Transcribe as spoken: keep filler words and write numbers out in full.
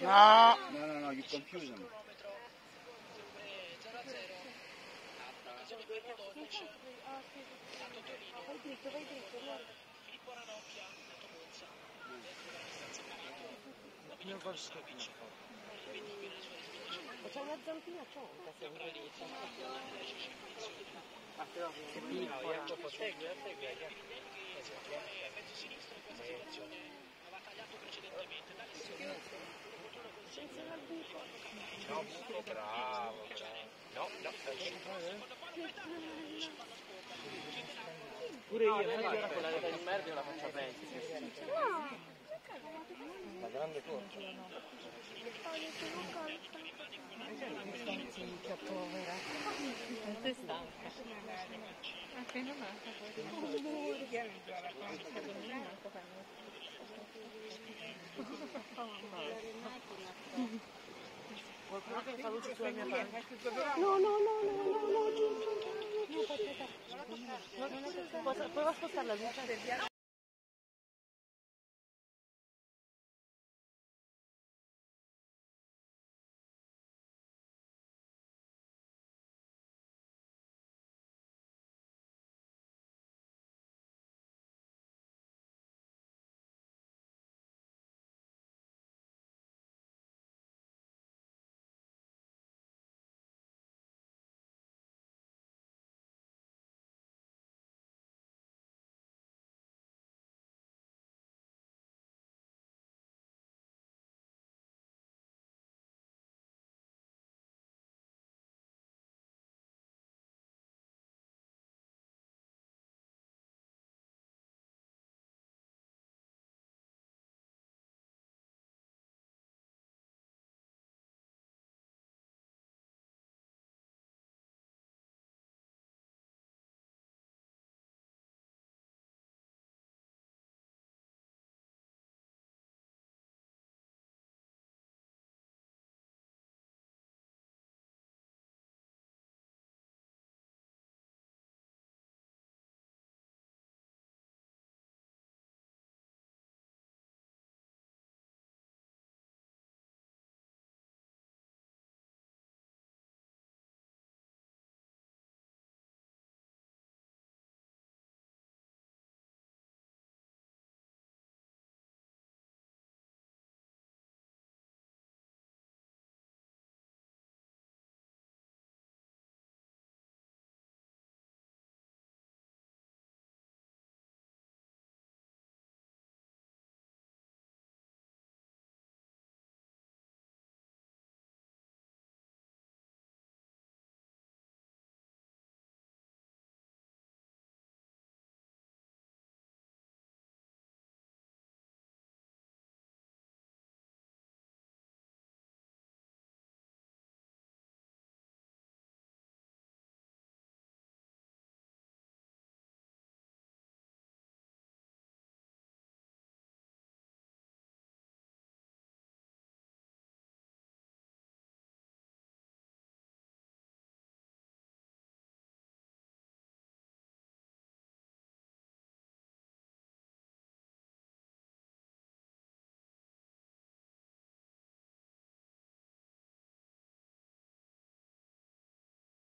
No, no, no, no, you confuse them. Vai dritto, vai dritto, guarda. Filippo Ranocchia, dato Monza, stanza perito. Non posso capire. Ma c'è una zampina cionca, sempre. Che pino, Jacopo, segui, segui, È mezzo sinistro in questa situazione, aveva tagliato precedentemente dall'esterno. Senza la buco. No, buco, bravo, no, no, pure io, io ora con la rete di merda la faccio bene. No! La grande corsa. Che povera. Quanto è stanca. Appena Qualcuno che fa luce sulla mia parte? No, no, no, no, no, no, giù, giù, giù. No, aspetta. No, non è che... Prova a spostare la luce.